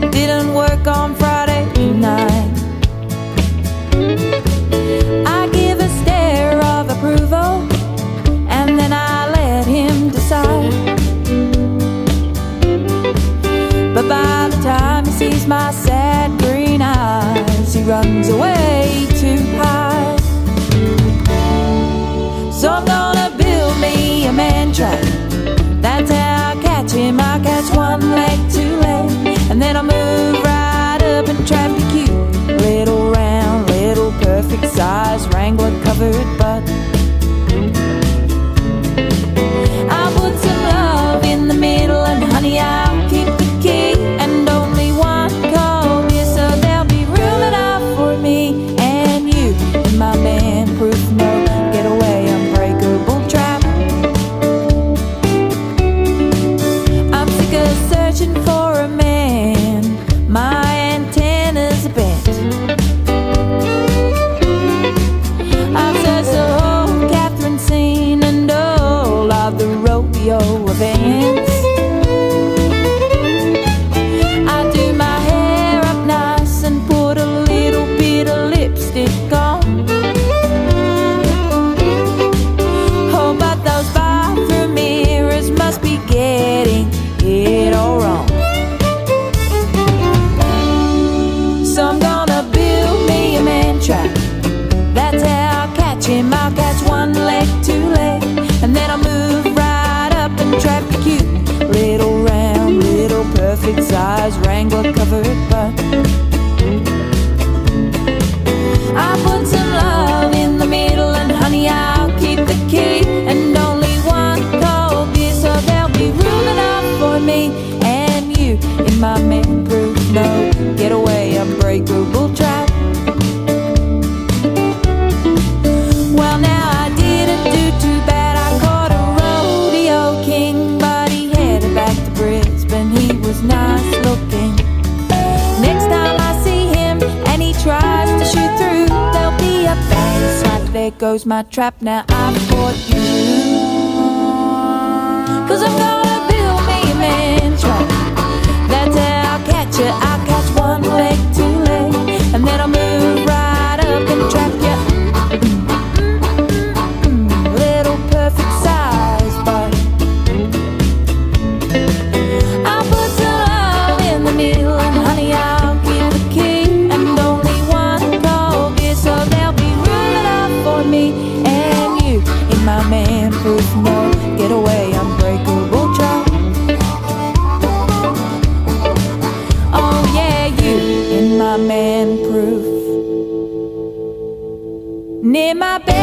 didn't work on Friday night. I give a stare of approval, and then I let him decide. But by the time he sees my sad green eyes, he runs away to hide. So I'm gonna build me a man trap. That's how I catch him. I catch one leg too late, and then I'll move right up and trap the cute little round, little perfect size Wrangler covered butt. I'll put some love in the middle, and honey, I'll keep the key, and only one call, yeah, so there'll be room enough for me and you in my man-proof, no getaway, unbreakable trap. I'm sick of searching for a man, my antennas are bent. I've searched the whole Catherine scene and all of the rodeo events. I do my hair up nice and put a little bit of lipstick on. Oh, but those bathroom mirrors must be getting it all wrong. So I'm gonna build me a man trap. That's how I catch him. I'll catch one leg too late, and then I'll move right up and trap the cute little round, little perfect size Wrangler covered butt. I'll put some love in the middle, and honey, I'll keep the key, and only one cold beer, so there'll be room enough for me and you in my man-proof, no getaway, unbreakable trap. Well, now I didn't do too bad. I caught a rodeo king, but he headed back to Brisbane. He was nice looking. Next time I see him and he tries to shoot through, there'll be a bang slap. There goes my trap. Now I've caught you. 'Cause I'm gonna build me a man trap. That's how I'll catch you. I'll catch one leg too late, and then I'll move right up and trap you. Little perfect size, but I'll put some love in the middle, and honey, I'll keep the key, and only one cold beer, so there'll be room enough for me and you in my man-proof, no getaway, unbreakable trap. Oh yeah, you in my man-proof, near my bed.